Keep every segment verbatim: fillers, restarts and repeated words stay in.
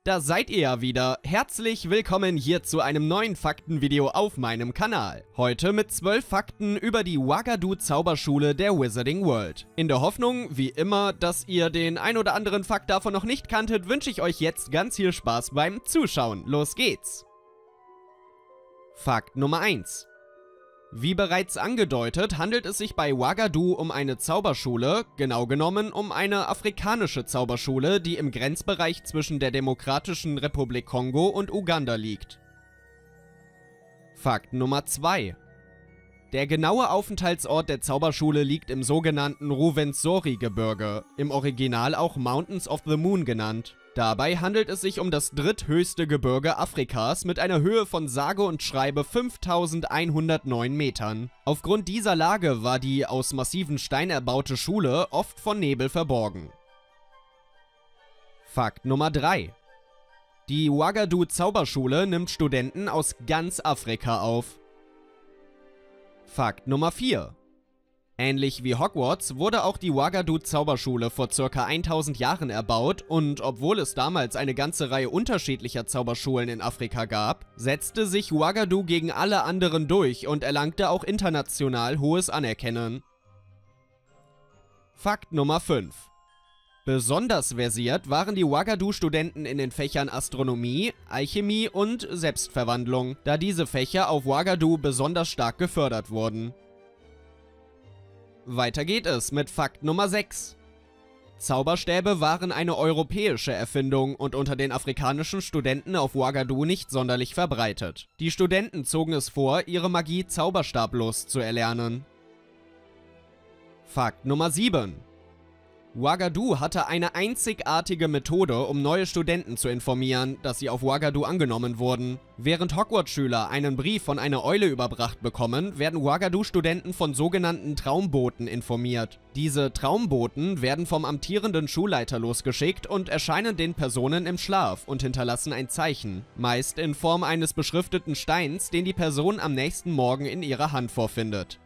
da seid ihr ja wieder. Herzlich willkommen hier zu einem neuen Faktenvideo auf meinem Kanal. Heute mit zwölf Fakten über die Ouagadougou Zauberschule der Wizarding World. In der Hoffnung, wie immer, dass ihr den ein oder anderen Fakt davon noch nicht kanntet, wünsche ich euch jetzt ganz viel Spaß beim Zuschauen. Los geht's! Fakt Nummer eins. Wie bereits angedeutet, handelt es sich bei Ouagadougou um eine Zauberschule, genau genommen um eine afrikanische Zauberschule, die im Grenzbereich zwischen der Demokratischen Republik Kongo und Uganda liegt. Fakt Nummer zwei. Der genaue Aufenthaltsort der Zauberschule liegt im sogenannten Rwenzori-Gebirge, im Original auch Mountains of the Moon genannt. Dabei handelt es sich um das dritthöchste Gebirge Afrikas mit einer Höhe von sage und schreibe fünftausendeinhundertneun Metern. Aufgrund dieser Lage war die aus massivem Stein erbaute Schule oft von Nebel verborgen. Fakt Nummer drei. Die Ouagadougou Zauberschule nimmt Studenten aus ganz Afrika auf. Fakt Nummer vier. Ähnlich wie Hogwarts wurde auch die Ouagadougou Zauberschule vor ca. tausend Jahren erbaut und obwohl es damals eine ganze Reihe unterschiedlicher Zauberschulen in Afrika gab, setzte sich Ouagadougou gegen alle anderen durch und erlangte auch international hohes Anerkennen. Fakt Nummer fünf. Besonders versiert waren die Ouagadougou-Studenten in den Fächern Astronomie, Alchemie und Selbstverwandlung, da diese Fächer auf Ouagadougou besonders stark gefördert wurden. Weiter geht es mit Fakt Nummer sechs. Zauberstäbe waren eine europäische Erfindung und unter den afrikanischen Studenten auf Ouagadougou nicht sonderlich verbreitet. Die Studenten zogen es vor, ihre Magie zauberstablos zu erlernen. Fakt Nummer sieben. Ouagadougou hatte eine einzigartige Methode, um neue Studenten zu informieren, dass sie auf Ouagadougou angenommen wurden. Während Hogwarts-Schüler einen Brief von einer Eule überbracht bekommen, werden Ouagadougou-Studenten von sogenannten Traumboten informiert. Diese Traumboten werden vom amtierenden Schulleiter losgeschickt und erscheinen den Personen im Schlaf und hinterlassen ein Zeichen, meist in Form eines beschrifteten Steins, den die Person am nächsten Morgen in ihrer Hand vorfindet.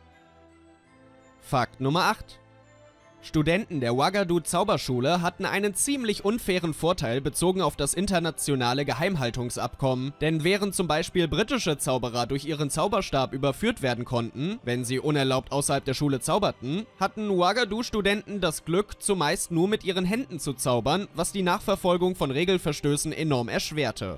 Fakt Nummer acht. Studenten der Ouagadougou Zauberschule hatten einen ziemlich unfairen Vorteil bezogen auf das internationale Geheimhaltungsabkommen, denn während zum Beispiel britische Zauberer durch ihren Zauberstab überführt werden konnten, wenn sie unerlaubt außerhalb der Schule zauberten, hatten Ouagadougou-Studenten das Glück, zumeist nur mit ihren Händen zu zaubern, was die Nachverfolgung von Regelverstößen enorm erschwerte.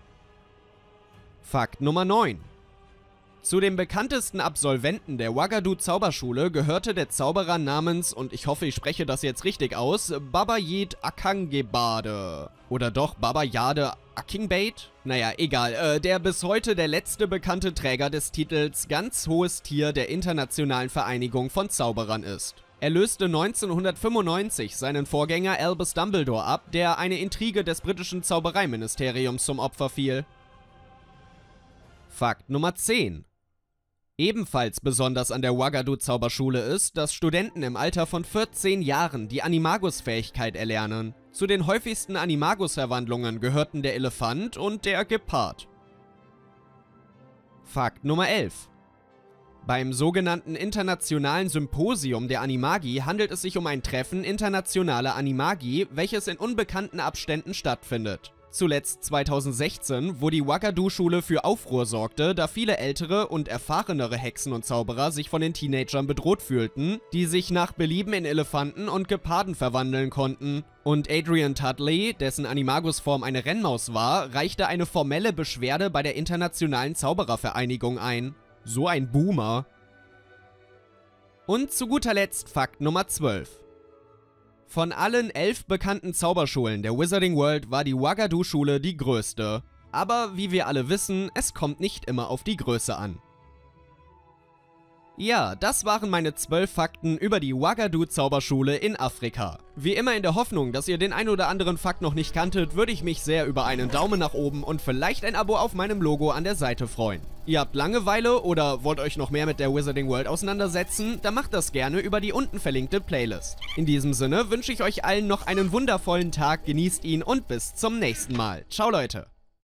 Fakt Nummer neun. Zu den bekanntesten Absolventen der Ouagadougou Zauberschule gehörte der Zauberer namens, und ich hoffe, ich spreche das jetzt richtig aus, Babayit Akangebade. Oder doch Babayade Akingbade? Naja, egal, äh, der bis heute der letzte bekannte Träger des Titels Ganz hohes Tier der Internationalen Vereinigung von Zauberern ist. Er löste neunzehnhundertfünfundneunzig seinen Vorgänger Albus Dumbledore ab, der eine Intrige des britischen Zaubereiministeriums zum Opfer fiel. Fakt Nummer zehn. Ebenfalls besonders an der Ouagadougou Zauberschule ist, dass Studenten im Alter von vierzehn Jahren die Animagus-Fähigkeit erlernen. Zu den häufigsten Animagus-Verwandlungen gehörten der Elefant und der Gepard. Fakt Nummer elf. Beim sogenannten Internationalen Symposium der Animagi handelt es sich um ein Treffen internationaler Animagi, welches in unbekannten Abständen stattfindet. Zuletzt zweitausendsechzehn, wo die Ouagadougou-Schule für Aufruhr sorgte, da viele ältere und erfahrenere Hexen und Zauberer sich von den Teenagern bedroht fühlten, die sich nach Belieben in Elefanten und Geparden verwandeln konnten. Und Adrian Tudley, dessen Animagus-Form eine Rennmaus war, reichte eine formelle Beschwerde bei der Internationalen Zauberervereinigung ein. So ein Boomer. Und zu guter Letzt Fakt Nummer zwölf. Von allen elf bekannten Zauberschulen der Wizarding World war die Ouagadougou-Schule die größte. Aber wie wir alle wissen, es kommt nicht immer auf die Größe an. Ja, das waren meine zwölf Fakten über die Ouagadougou Zauberschule in Afrika. Wie immer in der Hoffnung, dass ihr den ein oder anderen Fakt noch nicht kanntet, würde ich mich sehr über einen Daumen nach oben und vielleicht ein Abo auf meinem Logo an der Seite freuen. Ihr habt Langeweile oder wollt euch noch mehr mit der Wizarding World auseinandersetzen, dann macht das gerne über die unten verlinkte Playlist. In diesem Sinne wünsche ich euch allen noch einen wundervollen Tag, genießt ihn und bis zum nächsten Mal. Ciao Leute!